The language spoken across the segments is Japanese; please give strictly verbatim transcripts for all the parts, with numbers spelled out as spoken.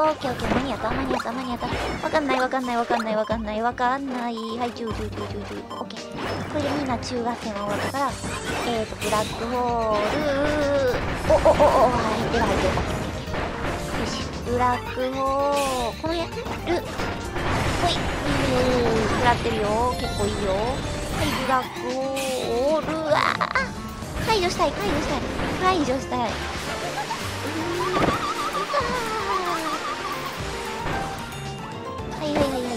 オッケーオッケー。間に合った間に合った間に合った。わかんないわかんないわかんないわかんないわかんない。はい、じゅう、じゅう、じゅう、じゅう、じゅう。オッケー。これでみんな中合戦は終わったから、えーと、ブラックホール、お、お、お、お、入ってる入ってる。オッケーオッケー。よし、ブラックホール、この辺る、ほい、食らってるよ。結構いいよ。はい、ブラックホール、あー、解除したい、解除したい。解除したい。はいはいはいはいはい。はい、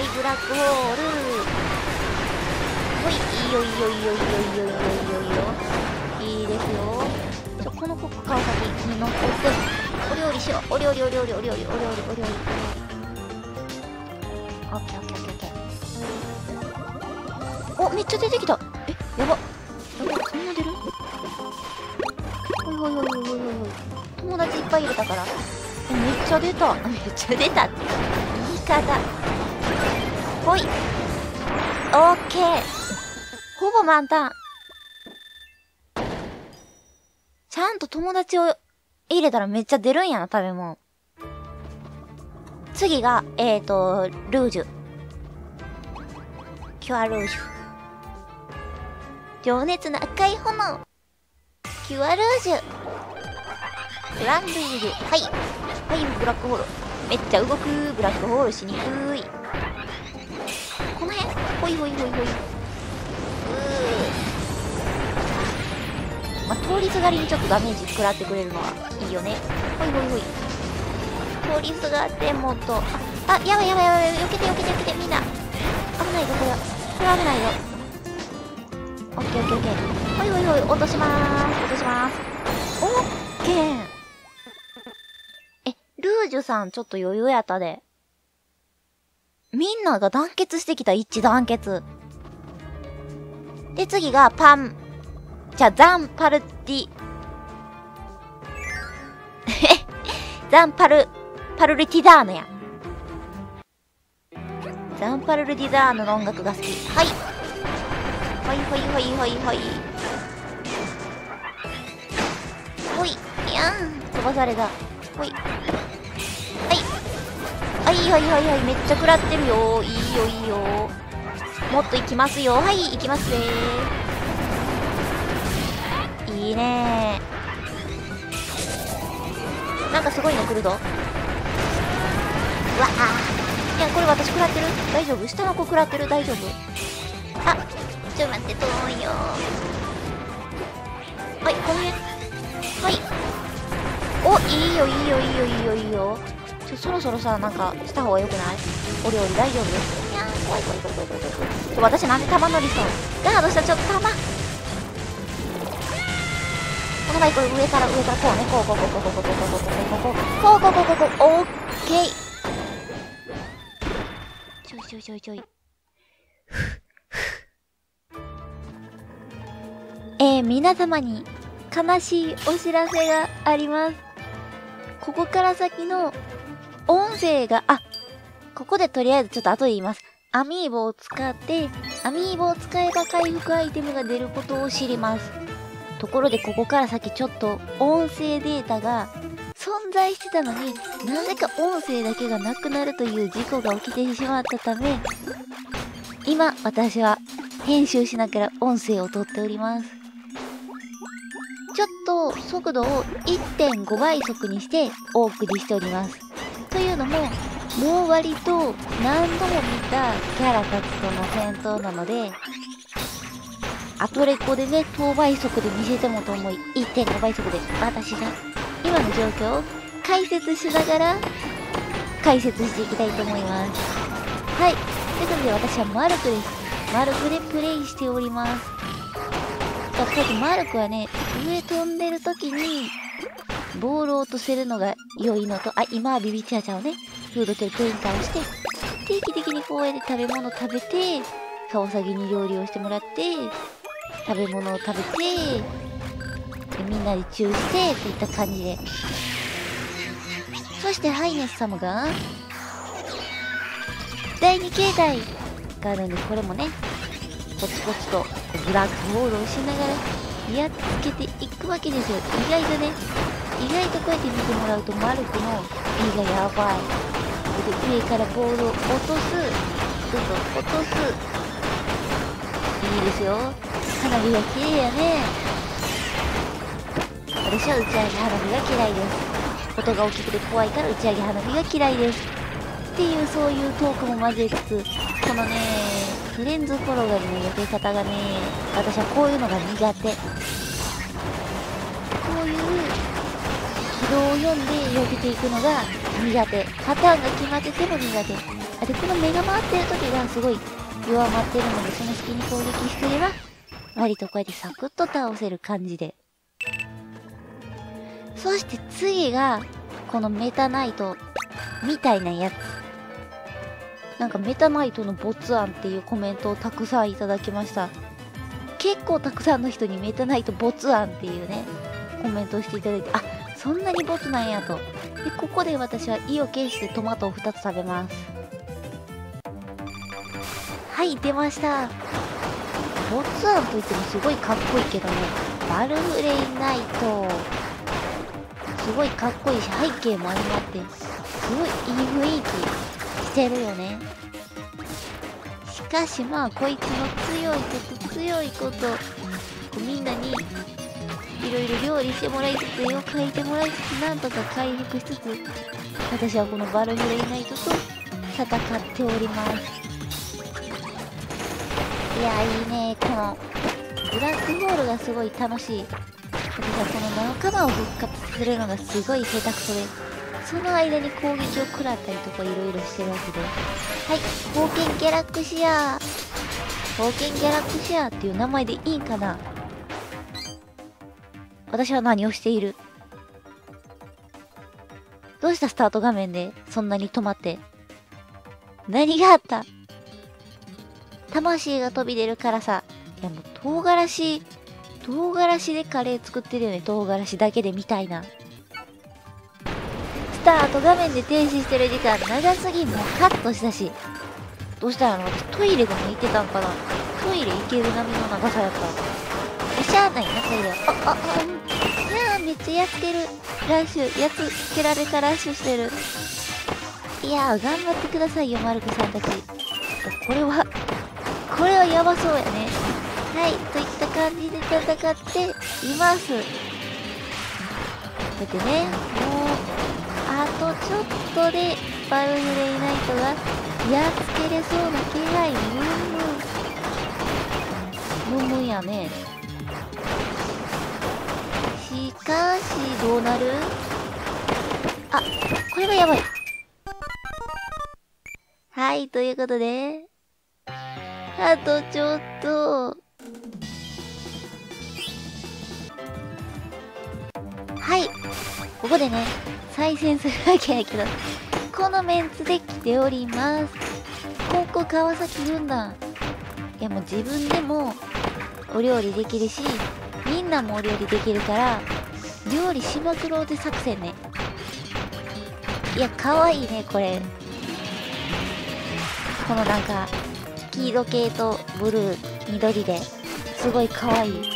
ブラックホール。ほい、いいよいいよいいよいいよいいよいいよいいよいいよ。いいですよ。ちょ、この子川崎に乗ってお料理しよう。お料理お料理お料理お料理お料理お料理。オッケーオッケーオッケーオッケー。お、めっちゃ出てきた。え、やば。やば、そんな出る？ほいほいほいほいほいほい。友達いっぱい入れたから。え、めっちゃ出た。めっちゃ出たって言い方。ほい。オッケー。ほぼ満タン。ちゃんと友達を入れたらめっちゃ出るんやな、食べ物。次が、えーと、ルージュ。キュアルージュ。情熱の赤い炎。キュアルージュ。グランルージュ。はい。はい、ブラックホール。めっちゃ動く。ブラックホールしにくい。この辺ほいほいほいほい。うー。まあ、通りすがりにちょっとダメージ食らってくれるのはいいよね。ほいほいほい。通りすがってもっと。あ、あ、やばいやばいやばい。避けて避けて避けて。みんな。危ないぞ、これは。これは危ないよ。オッケーオッケーオッケー。ほいほいほい。落としまーす。落としまーす。オッケー。え、ルージュさんちょっと余裕やったで。みんなが団結してきた。一致団結。で、次がパン、じゃあ、ザンパルディ、ザンパル、パルルティザーヌや。ザンパルルティザーヌの音楽が好き。はい。はいはいはいはいはい。ほい。いやん。飛ばされた。ほい。はい。はいはいはいはい。めっちゃ食らってるよ。いいよいいよ。もっと行きますよ。はい、行きますね。いいねー。なんかすごいの来るぞ。うわあ。いや、これ私食らってる？大丈夫？下の子食らってる？大丈夫？あ、ちょっと待って、遠いよ。はい、この辺。はい。お、いいよいいよいいよいいよいいよ。ちょ、そろそろさ、なんか、した方がよくない？お料理大丈夫です。いやー、怖い怖い怖い怖い怖い怖い。ちょ、私なんで弾乗りそう。ガードした、ちょっと弾。このバイク上から上からこうね。こうこうこうこうこうこうこうこうこうこうこうこうこうこうこうこうこう。オッケー。ちょいちょいちょいちょい。えー、皆様に悲しいお知らせがあります。ここから先の音声が、あ、ここでとりあえずちょっと後で言います。アミーボを使って、アミーボを使えば回復アイテムが出ることを知ります。ところでここから先ちょっと音声データが存在してたのに、なぜか音声だけがなくなるという事故が起きてしまったため、今私は編集しながら音声をとっております。ちょっと速度を いってんご 倍速にしてお送りしております。というのも、もう割と何度も見たキャラたちとの戦闘なので、アトレコでね、等倍速で見せてもと思い、いってんご 倍速で私が今の状況を解説しながら解説していきたいと思います。はい。ということで私はマルクです。マルクでプレイしております。じゃあ、こうやってマルクはね、上飛んでる時にボールを落とせるのが良いのと、あ、今はビビチャーチャーをね、フードというプリンターをして、定期的にこうやって食べ物食べて、カワサギに料理をしてもらって、食べ物を食べて、でみんなでチューしてといった感じで、そしてハイネス様がだいに形態があるんです。これもねコツコツとブラックホールをしながらやっつけていくわけですよ。意外とね意外とこうやって見てもらうとマルクのーがやばい。で、上からボールを落とす。どんどん落とす。いいですよ。花火が綺麗やね。私は打ち上げ花火が嫌いです。音が大きくて怖いから打ち上げ花火が嫌いです。っていう、そういうトークも交えつつ、このね、フレンズ転がりの避け方がね、私はこういうのが苦手。こういう軌道を読んで避けていくのが苦手。パターンが決まってても苦手。あ、で、この目が回ってる時がすごい弱まってるので、その隙に攻撃してれば、割とこうやってサクッと倒せる感じで。そして次が、このメタナイトみたいなやつ。なんかメタナイトの没案っていうコメントをたくさんいただきました。結構たくさんの人にメタナイト没案っていうね、コメントをしていただいて、あ、そんなに没なんやと。で、ここで私は意を決してトマトをふたつ食べます。はい、出ました。没案といってもすごいかっこいいけどね、バルフレイナイト。すごいかっこいいし、背景も相まって、すごいいい雰囲気してるよね。しかしまあ、こいつの強いこと強いこと、こうみんなに、いろいろ料理してもらいつつ、絵を描いてもらいつつ、なんとか回復しつつ、私はこのバルフレイナイトと戦っております。いや、いいね。この、ブラックホールがすごい楽しい。私はこの仲間を復活するのがすごい下手くそで、その間に攻撃を食らったりとかいろいろしてるわけで。はい、冒険ギャラクシア冒険ギャラクシアっていう名前でいいんかな。私は何をしている？どうしたスタート画面でそんなに止まって。何があった？魂が飛び出るからさ。いやもう唐辛子、唐辛子でカレー作ってるよね。唐辛子だけでみたいな。スタート画面で停止してる時間長すぎん。もうカットしたし。どうしたの？私トイレでも行ってたんかな。トイレ行ける波の長さやった。しゃあないな、トイレは。あ、あ、あ、いやーめっちゃやっつける。ラッシュ、やっつけられたラッシュしてる。いやー頑張ってくださいよ、マルコさんたち。これは、これはやばそうやね。はい、といった感じで戦っています。だってね、もう、あとちょっとでバルフレイナイトがやっつけれそうな気配。ムンムン。ムンムンやね。しかし、どうなる？あ、これはやばい。はい、ということで、あとちょっと。はい。ここでね、再戦するわけやけど、このメンツで来ております。ここ川崎軍団。いやもう自分でもお料理できるし、みんなもお料理できるから、料理しまくろうぜ作戦ね。いや、かわいいね、これ。このなんか、黄色系とブルー、緑で、すごいかわいい。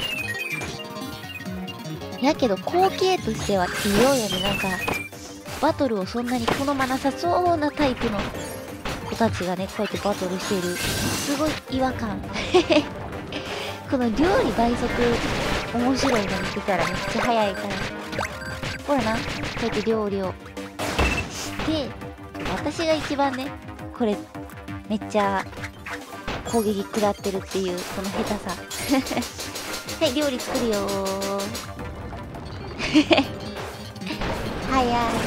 やけど、後継としては異様よね。なんか、バトルをそんなに好まなさそうなタイプの子たちがね、こうやってバトルしている。すごい違和感。この料理倍速、面白いの見てたらめっちゃ早いから。ほらな、こうやって料理をして、私が一番ね、これ、めっちゃ攻撃食らってるっていう、この下手さ。はい、料理作るよー。早い。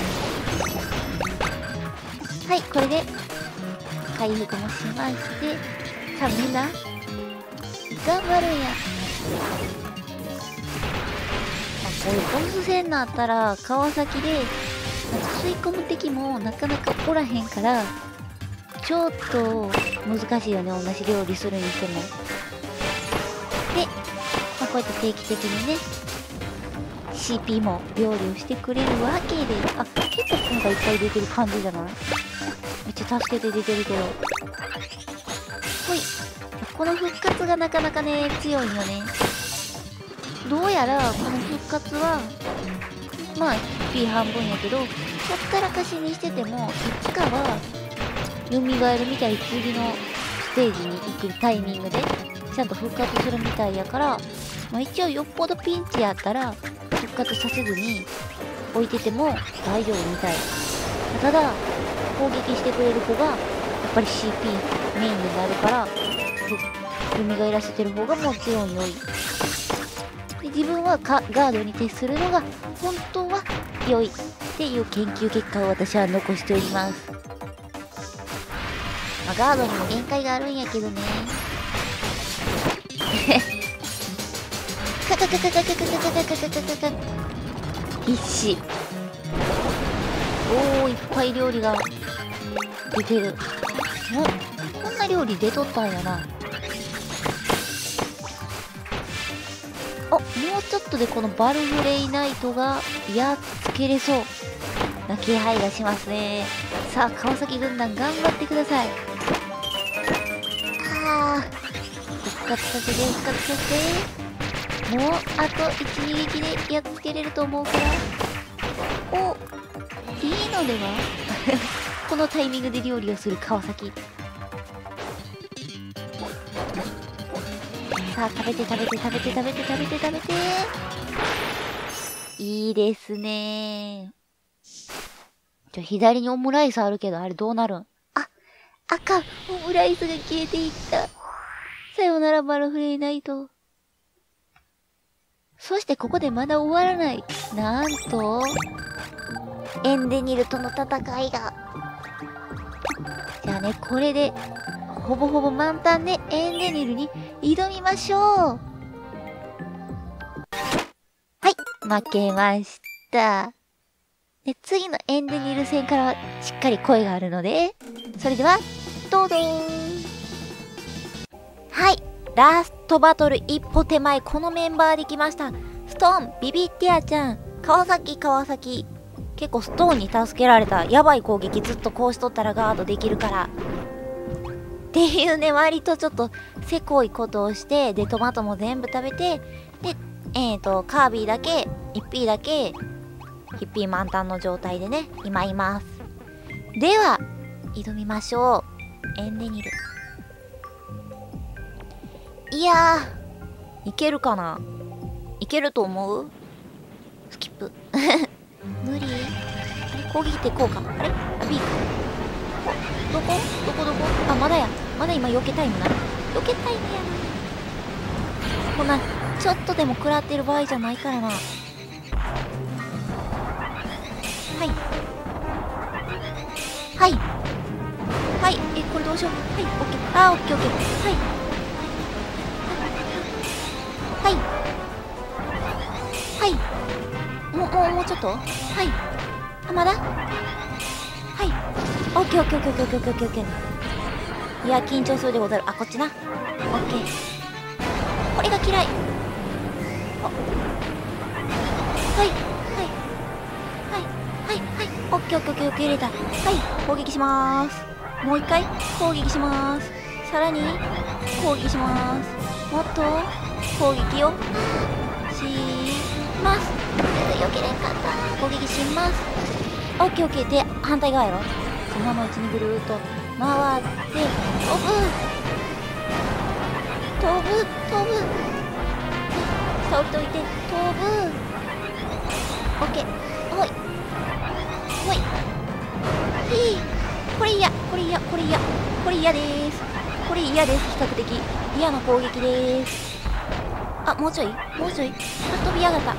はい、これで、回復もしまして、さあみんな、頑張るんや。こういうボス戦になったら、川崎で、なんか吸い込む敵もなかなかおらへんから、ちょっと難しいよね、同じ料理するにしても。で、まあ、こうやって定期的にね、シーピー も料理をしてくれるわけで、あ、結構今回いっぱい出てる感じじゃない？めっちゃ助けて出てるけど。ほい。この復活がなかなかね、強いよね。どうやら、この復活は、まあ、ピー 半分やけど、 ったらかしにしてても、いつかは、蘇るみたい、次のステージに行くタイミングで、ちゃんと復活するみたいやから、まあ、一応よっぽどピンチやったら、復活させずに置いてても大丈夫みたい。ただ、攻撃してくれる子が、やっぱり シーピー メインになるから、蘇らせてる方がもちろん良い。で、自分はかガードに徹するのが本当は良いっていう研究結果を私は残しております。まあ、ガードにも限界があるんやけどね。カカカカカカカカカカカカカカ必死。おー、いっぱい料理が出てる。お、こんな料理出とったんやな。あ、もうちょっとでこのバルフレイナイトがやっつけれそうな気配がしますね。さあ、川崎軍団頑張ってください。あー、復活させて復活させて。もうあと一二撃でやっつけれると思うから。お、いいのではこのタイミングで料理をする川崎。さあ、食べて食べて食べて食べて食べて食べて。いいですね。ちょ、左にオムライスあるけど、あれどうなるん？あ、赤、オムライスが消えていった。さよならバルフレイナイト。そしてここでまだ終わらない。なんと、エンデニルとの戦いが。じゃあね、これで、ほぼほぼ満タンでエンデニルに挑みましょう。はい、負けました。で、次のエンデニル戦からはしっかり声があるので、それでは、どうぞー。はい、ラストバトル一歩手前、このメンバーできました。ストーン、ビビッティアちゃん、川崎川崎。結構ストーンに助けられた。やばい攻撃ずっとこうしとったらガードできるから。っていうね、割とちょっとせこいことをして、で、トマトも全部食べて、で、えーと、カービィだけ、イッピーだけ、ヒッピー満タンの状態でね、今います。では、挑みましょう。エンデニル。いやー、いけるかな？いけると思う？スキップ。無理？あれ？攻撃ってこうか？あれ？あ、B か。どこどこどこ？あ、まだや。まだ今避けタイムな。避けタイムやな。こんな、ちょっとでも食らってる場合じゃないからな。はい。はい。はい。え、これどうしよう。はい。オッケー。あー、オッケーオッケー。はい。はい。はい。もう、もう、もうちょっと？はい。あ、まだ？はい。オッケーオッケーオッケーオッケーオッケーオッケーオッケー。いや、緊張するでござる。あ、こっちな。オッケー。これが嫌い。あ、はい。はい。はい。はい。はい。オッケーオッケーオッケーオッケー入れた。はい。攻撃しまーす。もう一回攻撃しまーす。さらに攻撃しまーす。もっと攻撃をします。避けれんかった。攻撃します。オッケーオッケー。で、反対側やろ。そのままうちにぐるーっと回って飛ぶ飛ぶ飛ぶ。下降りといて飛ぶ。オッケー。ほいほい。いい。これ嫌これ嫌これ嫌これ嫌です。これ嫌です。比較的嫌な攻撃です。あ、もうちょいもうちょい。あ、飛びやがった。はい。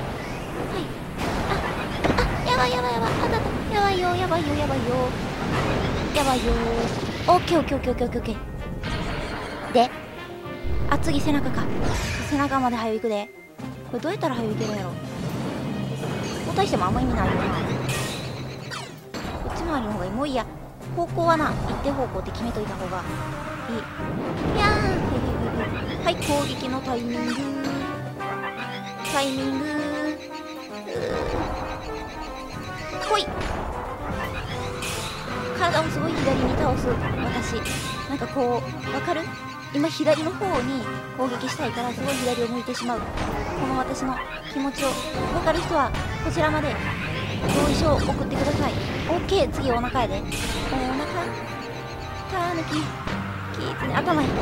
ああ、やばいやばいやばい。あたた。やばいよやばいよやばいよやばいよー。オッケーオッケーオッケーオッケーオッケー。で、あ、次背中か。背中まで早く行くで。これどうやったら早く行けるんやろ。こう対してもあんま意味ないよな。こっち回りの方がいい。もういいや。方向はな、一定方向って決めといた方がいい。いやー。はい、攻撃のタイミング。タイミング。ほい。体をすごい左に倒す私。なんかこう、わかる？今左の方に攻撃したいからすごい左を向いてしまう。この私の気持ちをわかる人はこちらまで同意書を送ってください。オッケー、次お腹やで。お腹たぬきキーツね、頭に猫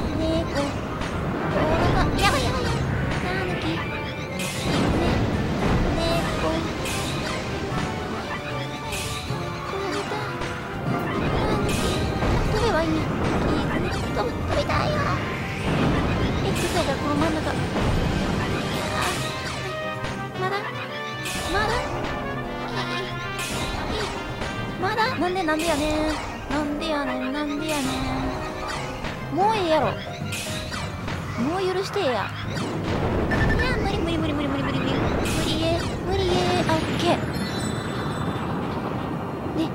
お腹やばいやばいやばいたぬきキーツね猫飛べばいいね。キーツね飛ぶ飛びたいよ。X だからこの真ん中。まだまだまだなんでなんでやねんなんでやねんなんでやねん。もうええやろ。もう許してえや。いや無理無理無理無理無理無理無理無理え無理え。あ、オッケーね。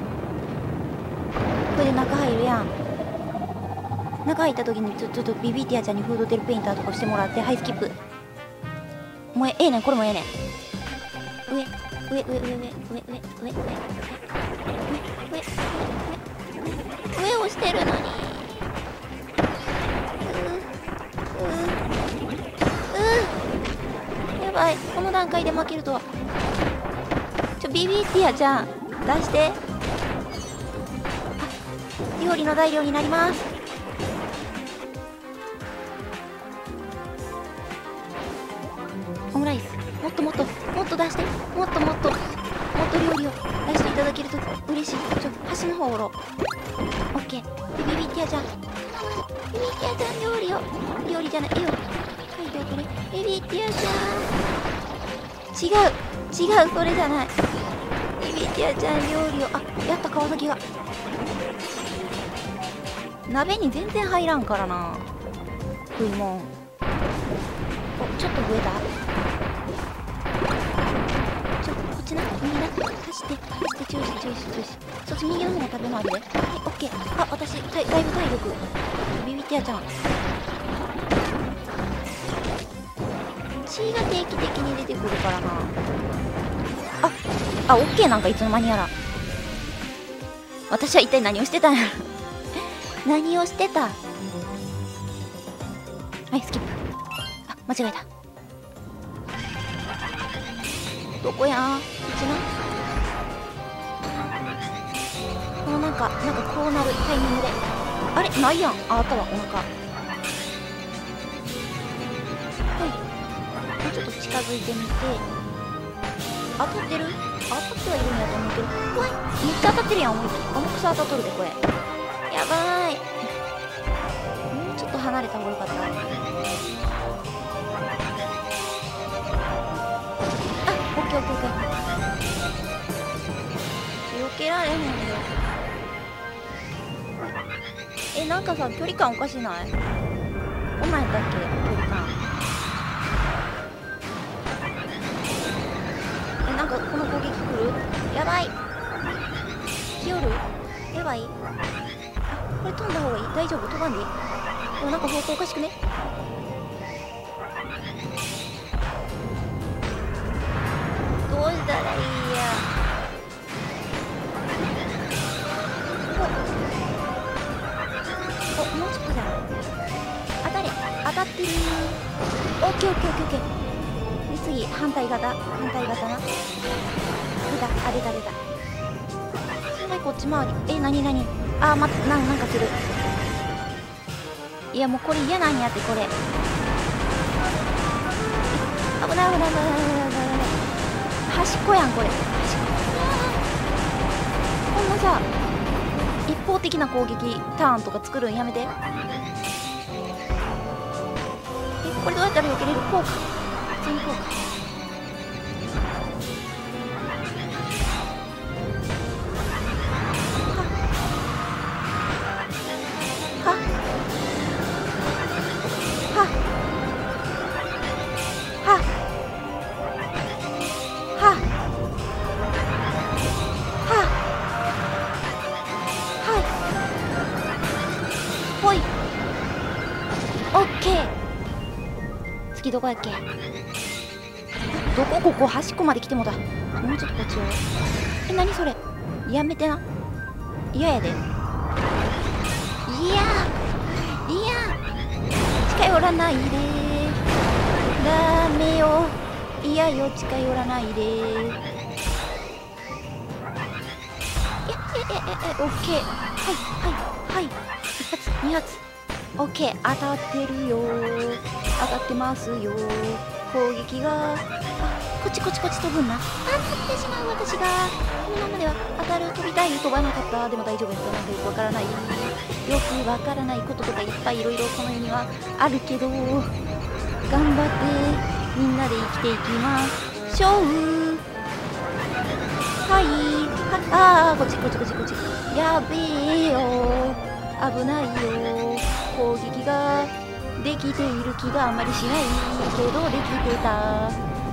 これで中入るやん。中入った時にちょちょっとビビティアちゃんにフードテルペインターとかしてもらって、はいスキップ。もうええねん、これもええねん。上上上上上上上上上上上上をしてるのに。うううやばい、この段階で負けるとは。ちょビビティアちゃん出して。料理の材料になります。オムライスもっともっともっと出して、もっともっともっと料理を出していただけると嬉しい。ちょ端の方おろう。オッケー。でビビティアちゃんビビティアちゃん料理を料理じゃない絵を描いておくれ。ビビティアちゃん違う違うそれじゃない。ビビティアちゃん料理をあやった。川崎が鍋に全然入らんからな食いもん。おちょっと増えた。な右な走って走って注意して注意して注意して。そっち右の方が食べ回りで。はいオッケー。あ私だいだいぶ体力ビビティアちゃん血が定期的に出てくるからな。ああオッケー。なんかいつの間にやら私は一体何をしてたんやろ何をしてた。はいスキップ。あ間違えた。どこやんうちな。このなんかなんかこうなるタイミングであれないやん。ああったわお腹。はいもうちょっと近づいてみて。当たってる当たってはいるんやと思うけど。怖いめっちゃ当たってるやん。思いっきり重くそ当たっとるでこれ。やばいもうちょっと離れた方がよかった。オッケーオッケーオッケー。避けられへんよ。えなんかさ距離感おかしない？こんなんやったっけ距離感。えなんかこの攻撃来る？やばい来よる？やばい。あこれ飛んだ方がいい？大丈夫飛ばんでいい？でもなんか方向おかしくね？どうしたらいいや。おおもうちょっとじゃん。当たれ当たってる。オッケーオッケーオッケーオッケー。で次反対側反対側な。出たあ出た出た。はいこっち回り。えなになにあーまななんかする。いやもうこれ嫌なんやってこれ。危ない危ない危ない危ない危ない危ない。端っこやんこれ。端っここんなさ一方的な攻撃ターンとか作るんやめて。えこれどうやったら避けれる？こうか普通にこうか。ははははほいオッケー。次どこやっけ。どこここ端っこまで来てもだ。もうちょっとこっちよ。え何それやめてな。嫌やで。いやいや近寄らないでダメよ。いやよ近寄らないで。 え、え、オッケー。はい、はい、はい。一発、二発。オッケー、当たってるよ。当たってますよ。攻撃が、あ、こっちこっちこっち飛ぶんな。当たってしまう私が。このままでは当たる、飛びたい、飛ばなかった。でも大丈夫ですか？なんかよくわからない。よくわからないこととかいっぱいいろいろこの世にはあるけど、頑張ってみんなで生きていきましょう。はい、はあー、こっちこっちこっちこっち。やべえよ、危ないよ。攻撃ができている気があんまりしないけどできてた。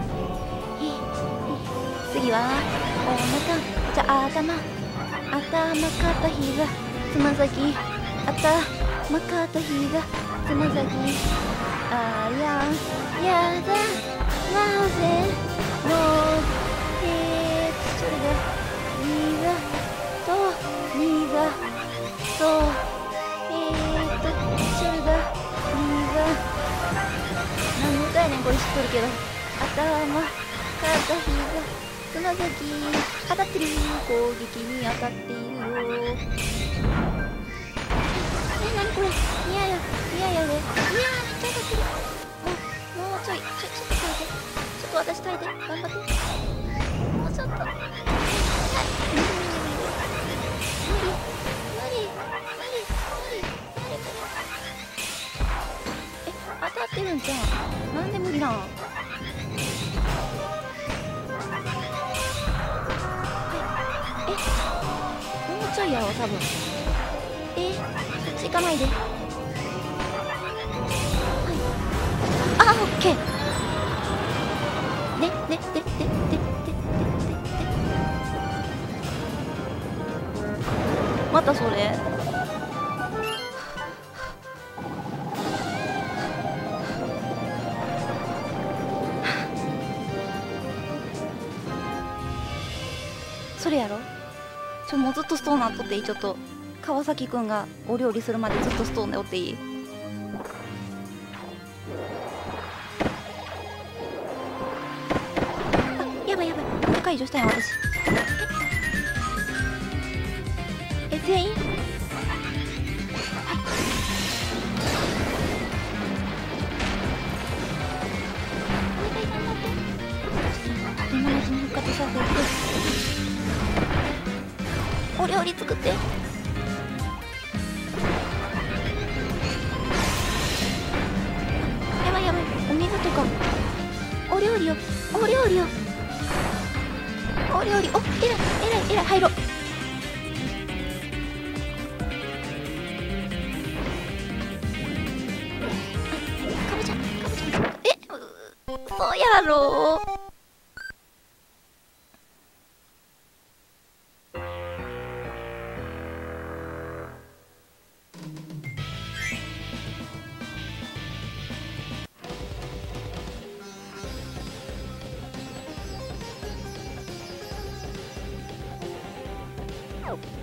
次はお腹、じゃあ頭、頭、肩、膝、つま先、頭、肩、膝、つま先。あーややだ、なぜのえーそれが膝と膝とえーっとそれが膝、何の歌やねんこれ知っとるけど。頭、肩、膝、つま先、当たってる。攻撃に当たっているよ。え、なにこれ、いややいややで、いやーめっちゃ当たってる。もうもうちょいちょちょっと耐えて、ちょっと私耐えて、頑張って、もうちょっと、はい、無理無理無理無理無理無理無理無理無理無理。え、当たってるんじゃん、なんで無理なん。もうちょいやろ多分。え、そっち行かないで。はい、あ、オッケー。ねねででででででまたそれ。それやろ。ちょ、もうずっとストーンなっとっていい？ちょっと川崎くんがお料理するまでずっとストーンでおっていい？あ、やばいやばい、もう解除したんや私。え、全員？はい、お願い頑張って。友達に復活させてお料理作って。やばいやばい、お水とかお料理をお料理をお料理、お、えらいえらいえらい、入ろう。かぼちゃかぼちゃ、え、う、そうやろう。Oh.